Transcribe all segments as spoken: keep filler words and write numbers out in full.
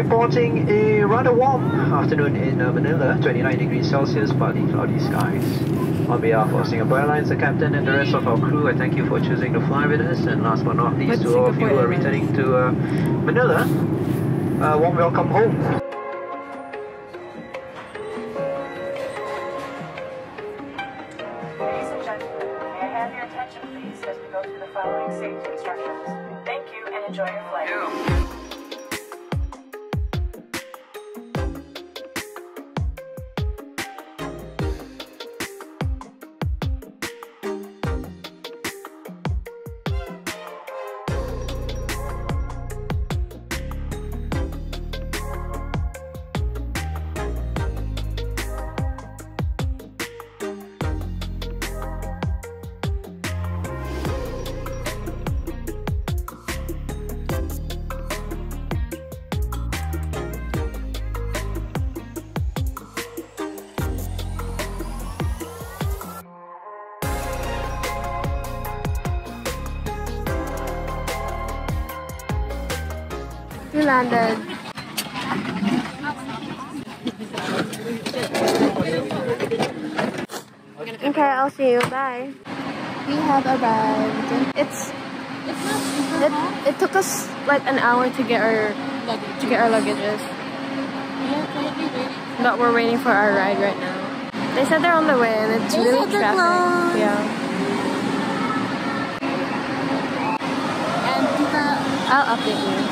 Reporting a rather warm afternoon in uh, Manila, twenty-nine degrees Celsius, partly cloudy skies. On behalf of Singapore Airlines, the captain and the rest of our crew, I thank you for choosing to fly with us. And last but not least, But to all of you who are Singapore returning to uh, Manila, uh, warm welcome home. Ladies and gentlemen, may I have your attention please as we go through the following safety instructions. Thank you and enjoy your flight. Yeah. We landed. Okay, I'll see you. Bye. We have arrived. It's it it took us like an hour to get our to get our luggages. But we're waiting for our ride right now. They said they're on the way and it's really traffic. Yeah. I'll update you.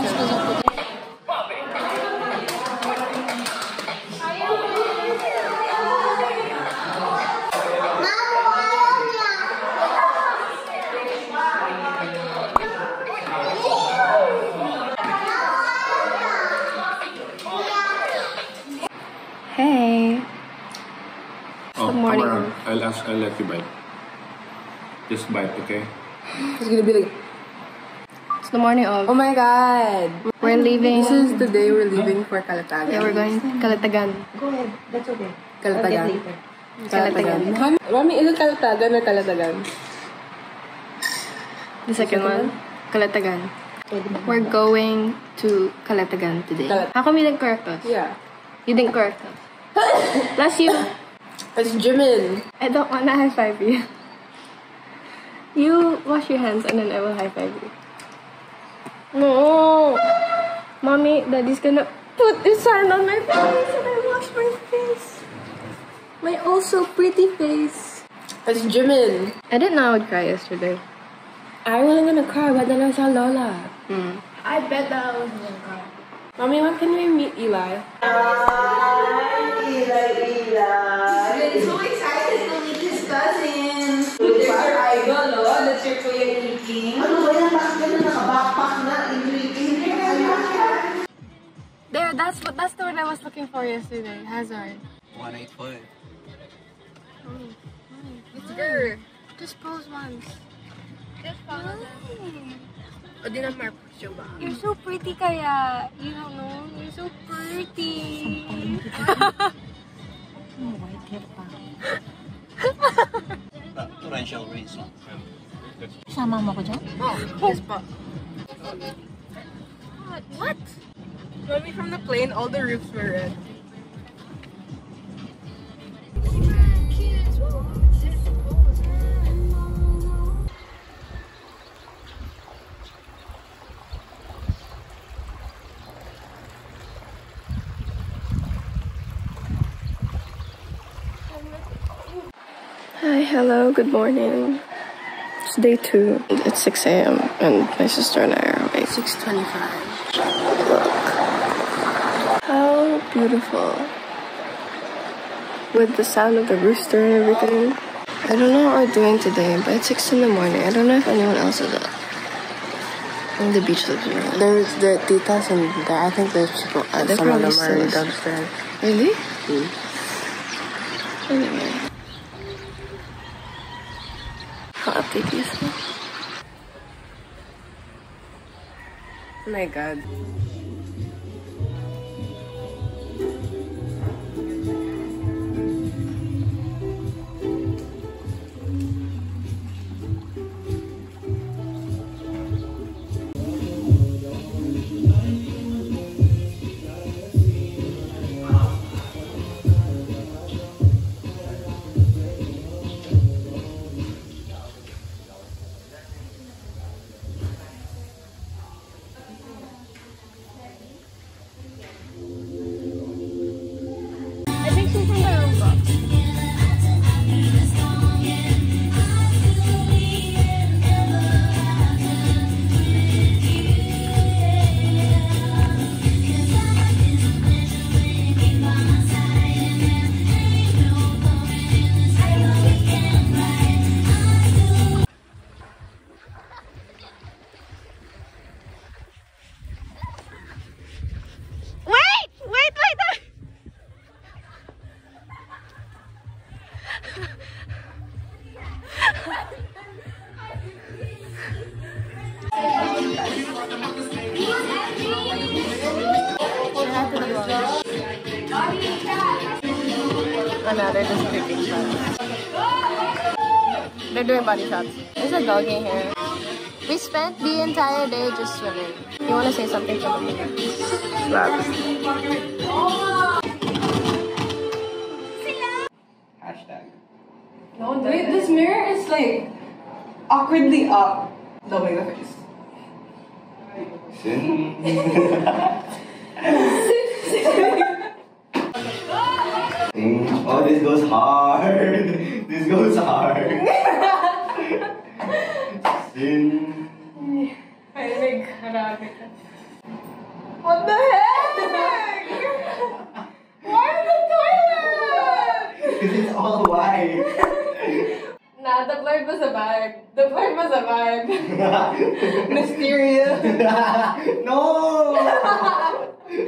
Hey. Oh, Good morning. I'll ask. I'll let you bite. Just bite, okay? It's gonna be like. It's the morning of. Oh my god! We're leaving. This is the day we're leaving for Calatagan. Yeah, we're going Calatagan. Go ahead. That's okay. Calatagan. Calatagan. Mami, is it Calatagan or Calatagan? The second one, Calatagan. We're going to Calatagan today. Calat How come you didn't correct us? Yeah. You didn't correct us. Plus you. It's Jimin. I don't wanna high five you. You wash your hands and then I will high five you. No, mommy, daddy's gonna put this hand on my face and I wash my face. My also pretty face. It's Jimin. I didn't know I would cry yesterday. I wasn't gonna cry, but then I saw Lola. Hmm. I bet that I was gonna cry. Mommy, when can we meet Eli? Hi, Eli, Eli. I'm so excited to meet his cousin. That's your idol, no? That's your Kuya Kiki. Ano ba yan? Bakit ka na naka-backpack na? There, that's what that's the one I was looking for yesterday. Hazard. one eighty-five. Oh, it's good. Just pose once. Just pose. O, di na Mark show ba? You're so pretty kaya. You don't know? You're so pretty. Oh, white hair pa. Torrential rains. Sama mo ko dyan? Oh, yes pa. What? What? Mommy, from the plane, all the roofs were red. Hi, hello, good morning. It's day two. It's six A M and my sister and I are awake. six twenty-five. Look. How beautiful. With the sound of the rooster and everything. I don't know what we're doing today, but it's six in the morning. I don't know if anyone else is up. And the beach looks really. There's the titas and the, I think there's people. Uh, they're some of probably them are still- downstairs. Really? Mm. Anyway. I'll update you soon. Oh my god. but now they're just taking shots. They're doing body shots. There's a doggy here. We spent the entire day just swimming. You want to say something to them? Slaps. Hashtag. No, wait, this mirror is like awkwardly up. Loving the face. Oh, this goes hard. This goes hard. Sin. What the heck? Why the toilet? Because it's all white. Nah, the blurred was a vibe. The blurred was a vibe. Mysterious. No!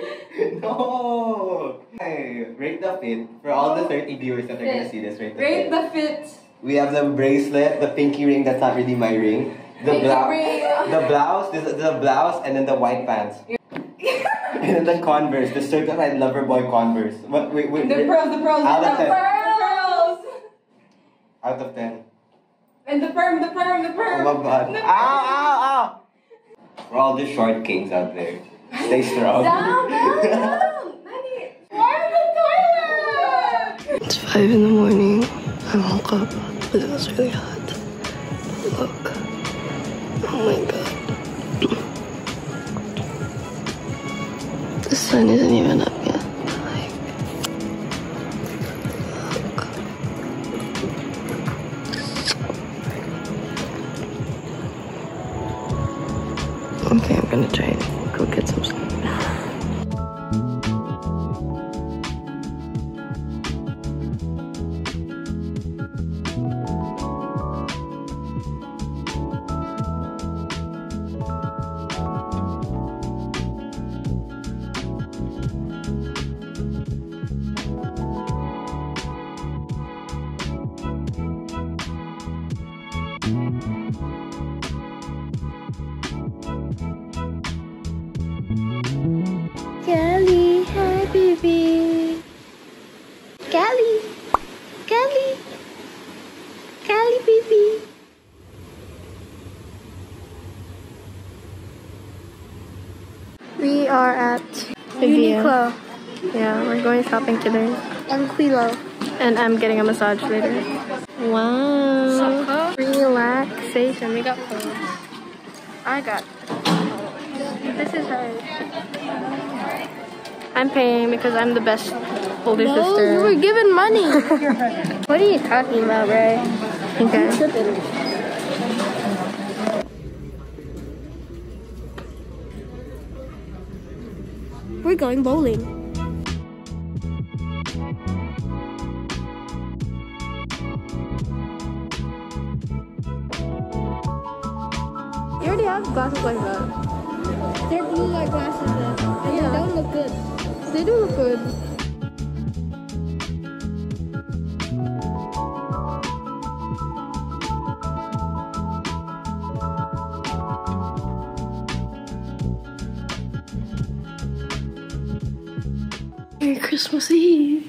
No! Hey, rate the fit. For all the thirty viewers that are gonna see this, rate the Rate fit. the fit. We have the bracelet, the pinky ring that's not really my ring. The Pinky blouse, ring. the blouse, the, the blouse, and then the white pants. And then the Converse, the certified lover boy Converse. What? Wait, wait, The wait. pearls, the pearls, Out the of ten. pearls. Out of ten. And the perm, the perm, the perm. Oh my god. The Ow, ow, ow! We're all just short kings out there. Stay strong. Down, down, down. Honey, why the toilet? It's five in the morning. I woke up, but it was really hot. Look. Oh my god. The sun isn't even up yet. Like, look. Okay, I'm gonna try and go get some sleep. Kelly, hi baby. Kelly, Kelly, Kelly baby. We are at Uniqlo. Yeah, we're going shopping today. And Quilo. And I'm getting a massage later. Wow. Relaxation. We got clothes. I got. This is hers. I'm paying because I'm the best older No, sister. you were given money. What are you talking about, Ray? Okay. We're going bowling. You already have glasses like that. They're blue like glasses though, and Yeah. they don't look good. They do look good. Merry Christmas Eve.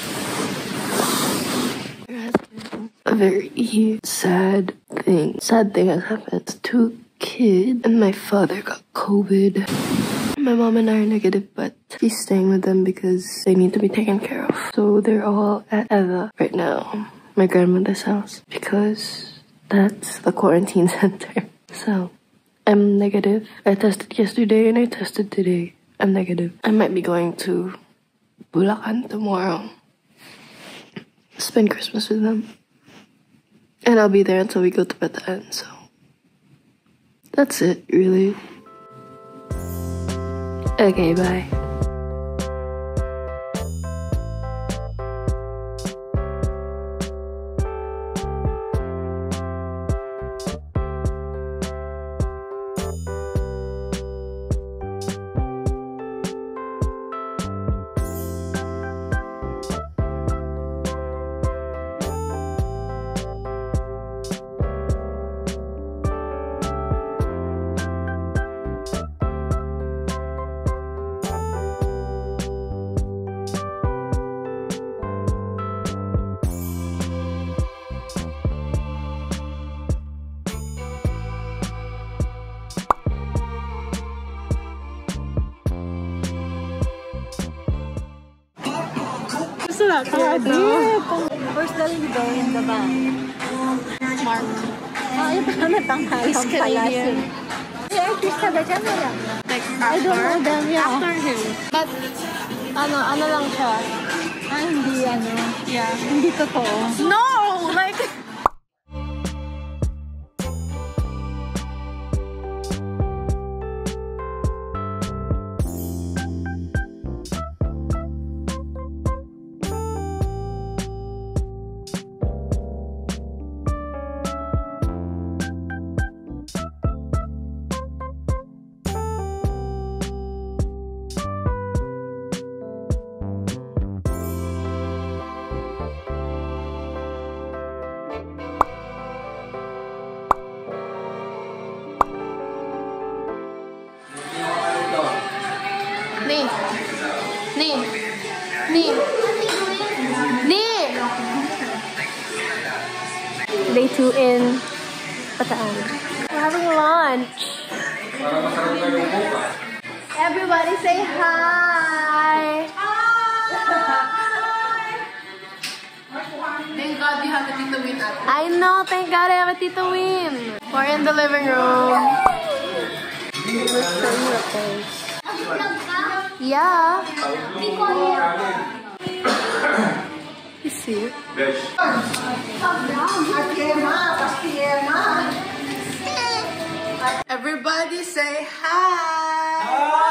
A very sad thing. Sad thing has happened. Two kids and my father got COVID. My mom and I are negative, but he's staying with them because they need to be taken care of. So they're all at Eva right now, my grandmother's house, because that's the quarantine center. So I'm negative. I tested yesterday and I tested today. I'm negative. I might be going to Bulacan tomorrow. Spend Christmas with them. And I'll be there until we go to Bataan, so that's it, really. Okay, bye. Wala ka. Where's the leader in the band? Mark. Oh, ito na natanghalang pala siya. Yeah, artista ba dyan? Wala. Like I don't know them, yeah. after him. But, ano, ano lang siya. Ah, hindi, ano. Yeah. Hindi totoo. No! Like... Ni. Ni. Ni. Ni. Day two in Bataan. We're having lunch. Everybody say hi. Thank God you have a Tito Win at I know, thank God I have a Tito Win. We're in the living room. Yeah. You see? Everybody say hi.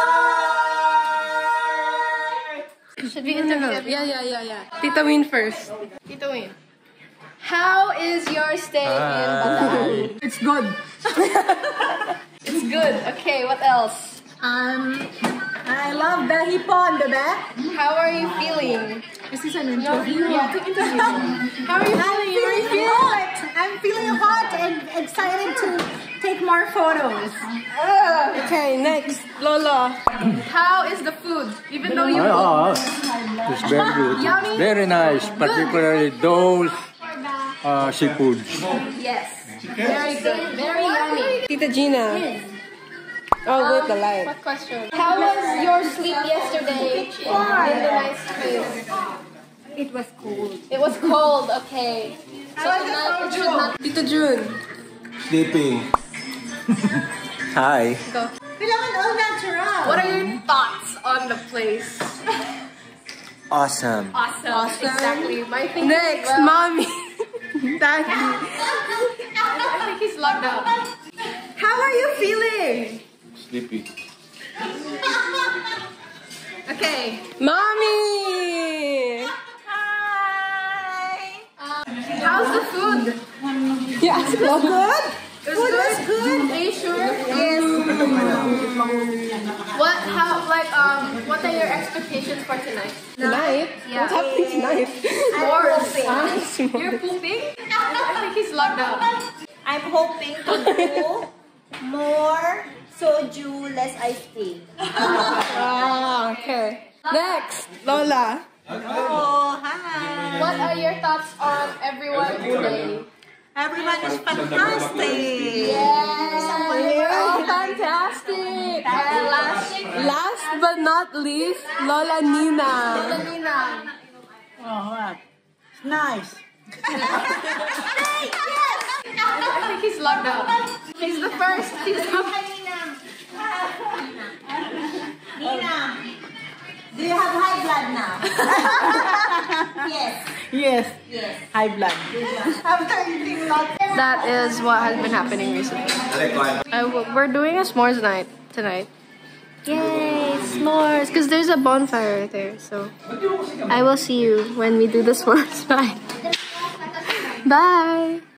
Should we interrupt? Yeah, yeah, yeah, yeah. Tito Win first. Tito Win. How is your stay in Bataan? It's good. It's good. Okay, what else? Um, I love the hipon, diba? How are you feeling? This is an interview. Yeah, take interview. How are you I'm feeling? feeling hot. I'm feeling hot and excited to take more photos. Okay, next. Lola. How is the food? Even though you Ah, it's very good. Yummy? Very nice, particularly those uh, seafoods. Yes. Very good. Very yummy. Tita Gina. Oh, wait, the light. What question? How was your sleep yesterday in the nice place? It was cold. It was cold, okay. So tonight it should not... Tita June. Sleeping. Hi. Go. Kailangan all natural. What are your thoughts on the place? Awesome. Awesome. Awesome. Exactly. My thing Next, well, mommy. Daddy. I think he's locked out. How are you feeling? Sleepy. Okay. Mommy. Um, how's the food? Yeah, It was good? It Food was good. Are you sure? Yes. What? How? Like, um, what are your expectations for tonight? Tonight? Yeah. What's happening tonight? S'mores. You're pooping? I think he's locked out. I'm hoping to do more soju, less iced tea. Ah, okay. Next, Lola. Oh, hi. What are your thoughts on everyone today? Everyone is fantastic. Yes, we're all fantastic. And last, Last but not least, Lola Nina. Nina. Oh, what? Nice. I think he's locked out. He's the first. He's the Nina, do you have high blood now? Yes. Yes. Yes. High blood. After eating lots. That is what has been happening recently. I w we're doing a s'mores night tonight. Yay, s'mores. Because there's a bonfire right there. So I will see you when we do the s'mores night. Bye.